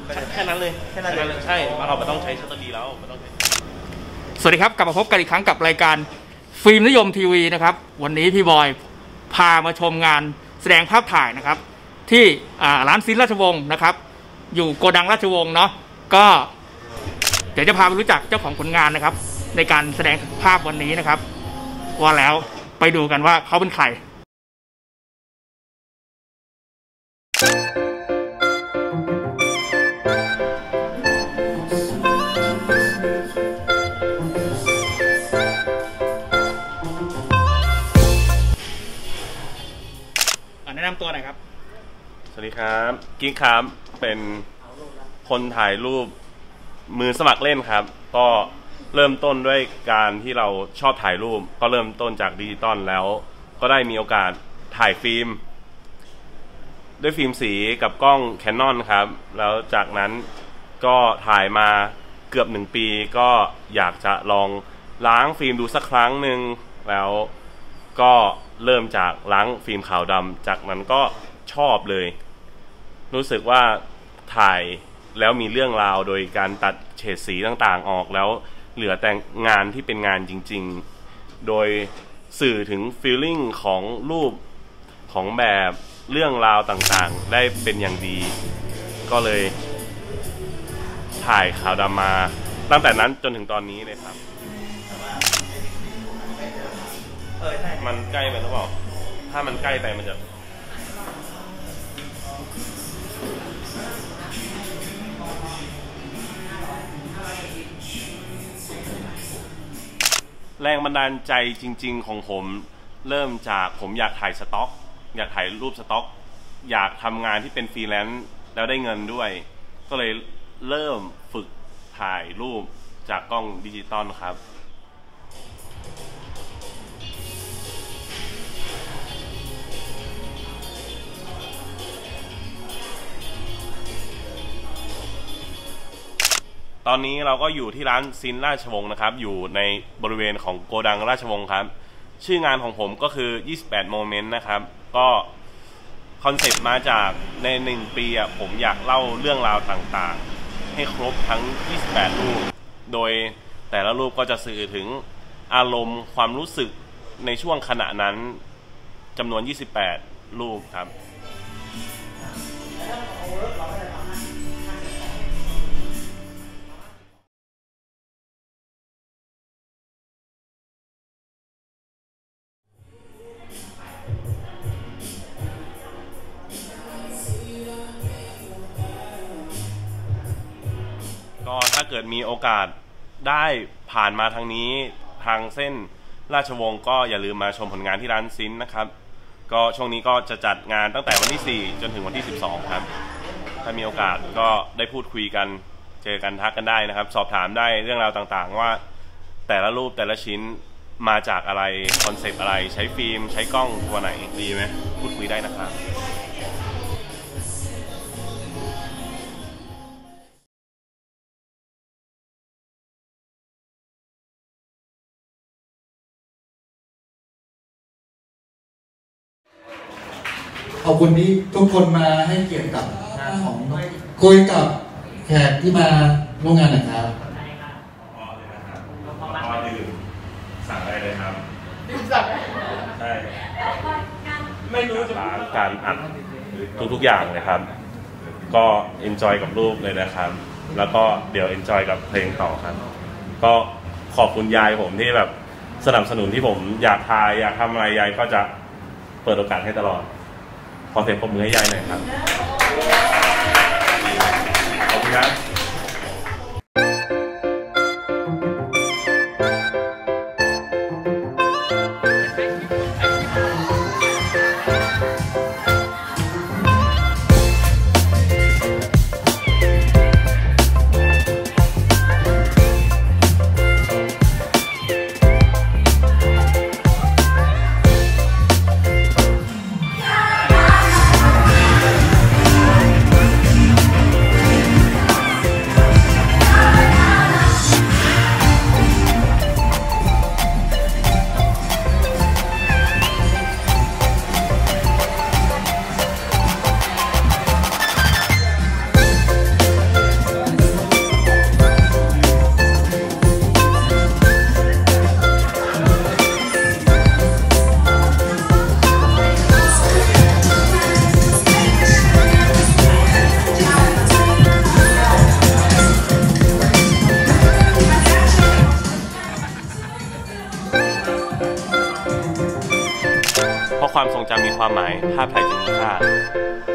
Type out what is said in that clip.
แค่นั้นเลยใช่เราไม่ต้องใช้ชัตเตอร์ดีแล้วไม่ต้องใช้สวัสดีครับกลับมาพบกันอีกครั้งกับรายการฟิล์มนิยมทีวีนะครับวันนี้พี่บอยพามาชมงานแสดงภาพถ่ายนะครับที่ร้านซินราชวงศ์นะครับอยู่โกดังราชวงศ์เนาะก็เดี๋ยวจะพาไปรู้จักเจ้าของผลงานนะครับในการแสดงภาพวันนี้นะครับว่าแล้วไปดูกันว่าเขาเป็นใครแนะนำตัวหน่อยครับสวัสดีครับกิ๊กครับเป็นคนถ่ายรูปมือสมัครเล่นครับก็เริ่มต้นด้วยการที่เราชอบถ่ายรูปก็เริ่มต้นจากดิจิตอลแล้วก็ได้มีโอกาสถ่ายฟิล์มด้วยฟิล์มสีกับกล้อง Canon ครับแล้วจากนั้นก็ถ่ายมาเกือบ1 ปีก็อยากจะลองล้างฟิล์มดูสักครั้งหนึ่งแล้วก็เริ่มจากล้างฟิล์มขาวดำจากนั้นก็ชอบเลยรู้สึกว่าถ่ายแล้วมีเรื่องราวโดยการตัดเฉดสีต่างๆออกแล้วเหลือแต่งานที่เป็นงานจริงๆโดยสื่อถึงฟีลลิ่งของรูปของแบบเรื่องราวต่างๆได้เป็นอย่างดีก็เลยถ่ายขาวดำมาตั้งแต่นั้นจนถึงตอนนี้เลยครับมันใกล้ไปหรือเปล่าถ้ามันใกล้ไปมันจะแรงบันดาลใจจริงๆของผมเริ่มจากผมอยากถ่ายสต็อกอยากถ่ายรูปสต็อกอยากทำงานที่เป็นฟรีแลนซ์แล้วได้เงินด้วยก็เลยเริ่มฝึกถ่ายรูปจากกล้องดิจิตอลครับตอนนี้เราก็อยู่ที่ร้านซินราชวงศ์นะครับอยู่ในบริเวณของโกดังราชวงศ์ครับชื่องานของผมก็คือ28โมเมนต์นะครับก็คอนเซปต์มาจากใน1 ปีผมอยากเล่าเรื่องราวต่างๆให้ครบทั้ง28รูปโดยแต่ละรูปก็จะสื่อถึงอารมณ์ความรู้สึกในช่วงขณะนั้นจำนวน28รูปครับก็ถ้าเกิดมีโอกาสได้ผ่านมาทางนี้ทางเส้นราชวงศ์ก็อย่าลืมมาชมผลงานที่ร้านซินนะครับก็ช่วงนี้ก็จะจัดงานตั้งแต่วันที่4จนถึงวันที่12ครับถ้ามีโอกาสก็ได้พูดคุยกันเจอกันทักกันได้นะครับสอบถามได้เรื่องราวต่างๆว่าแต่ละรูปแต่ละชิ้นมาจากอะไรคอนเซปต์อะไรใช้ฟิล์มใช้กล้องตัวไหนดีไหมพูดคุยได้นะครับขอบคุณที่ทุกคนมาให้เกียรติกับงานของคุยกับแขกที่มาร่วมงานนะครับก็ดื่มสั่งได้เลยครับดื่มสั่งใช่ไม่รู้จะร้านการอัดทุกๆอย่างเลยครับก็เอนจอยกับรูปเลยนะครับแล้วก็เดี๋ยวเอนจอยกับเพลงต่อครับก็ขอบคุณยายผมที่แบบสนับสนุนที่ผมอยากถ่ายอยากทำอะไรยายก็จะเปิดโอกาสให้ตลอดขอเสียงปรบมือให้ยายหน่อยครับขอบคุณครับความทรงจำมีความหมายภาพถ่ายจึงมีค่า